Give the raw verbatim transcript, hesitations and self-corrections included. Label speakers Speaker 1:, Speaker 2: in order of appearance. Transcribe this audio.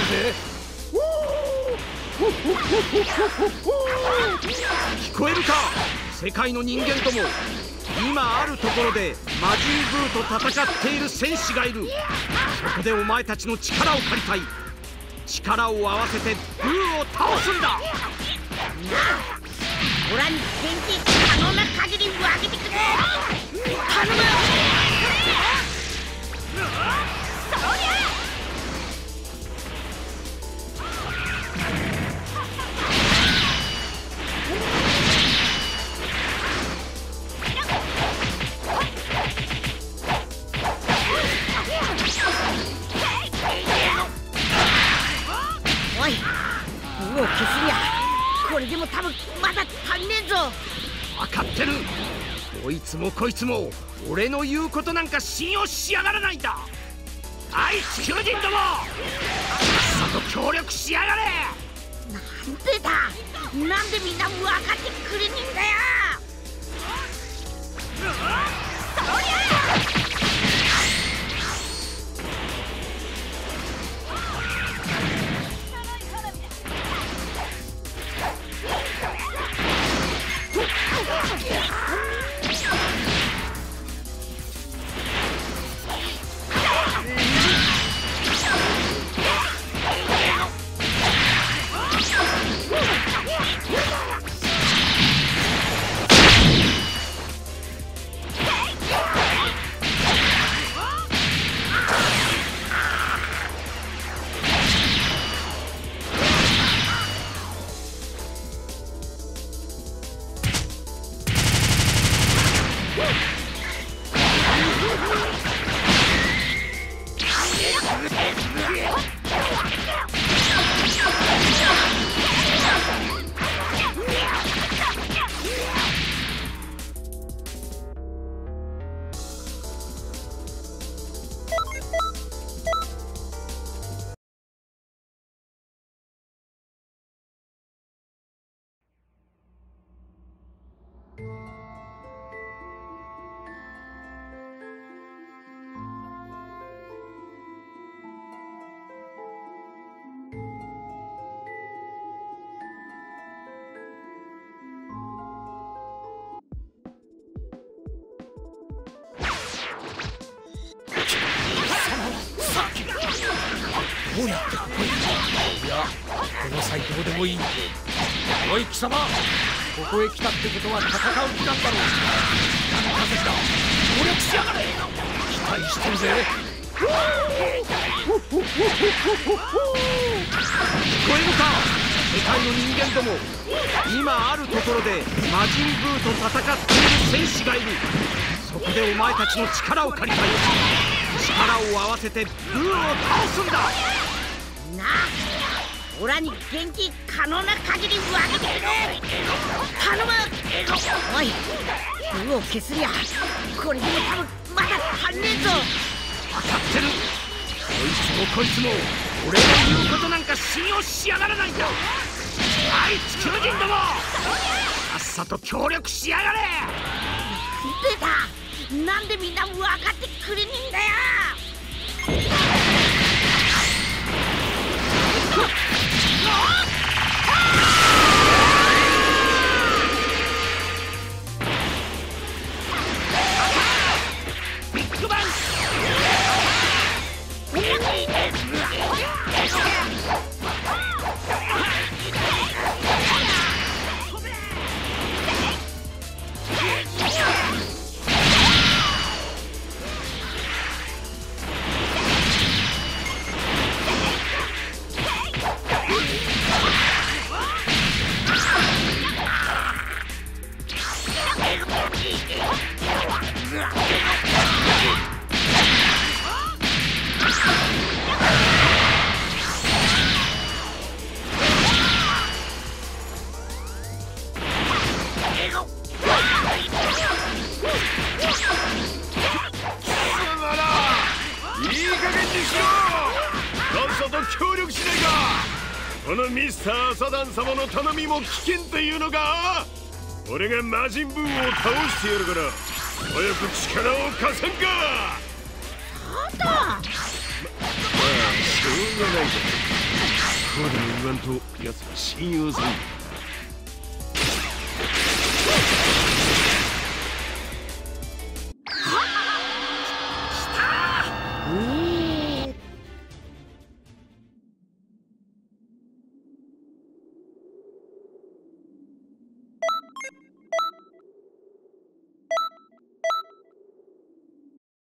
Speaker 1: ぜ。聞こえるか、世界の人間ども。今あるところで魔人ブーと戦っている戦士がいる。そこでお前たちの力を借りたい。力を合わせてブーを倒すんだ。
Speaker 2: オラに元気可能な限り分けてくれ。頼む。そりゃ。おい、ブーを消すにゃこれでも多分まだ足んねえぞ。
Speaker 1: 分かってる。どいつもこいつも俺の言うことなんか信用しやがらないんだ。あい地球人ども、さっさと協力しやがれ。
Speaker 2: なんでだ、なんでみんな分かってくれねえんだよ。そりゃ
Speaker 1: どうやってここへ。いや、この際どうでもいい。おい貴様、ここへ来たってことは戦う気なんだろう。何かせだ、協力しやがれ。期待してるぜ。聞こえるか、世界の人間ども。今あるところで魔人ブーと戦っている戦士がいる。そこでお前たちの力を借りたい。力を合わせてブーを倒すんだ。
Speaker 2: なあ、オラに元気可能な限り分けてくれ。頼む。おい、ブーを消すにゃこれでも多分まだ足んねえぞ。
Speaker 1: 分かってる。こいつもこいつも俺の言うことなんか信用しやがらないんだ。あい地球人ども、さっさと協力しやがれ。
Speaker 2: 出た、なんでみんな分かってくれねえんだよ。
Speaker 1: ビッグバン。
Speaker 3: このミスター・サダン様の頼みも危険っていうのか。俺が魔人ブーを倒してやるから早く力を貸せんか。
Speaker 2: そうだ。
Speaker 3: ま、まあしょうがないじゃない。 までも言わんと奴は信用せん。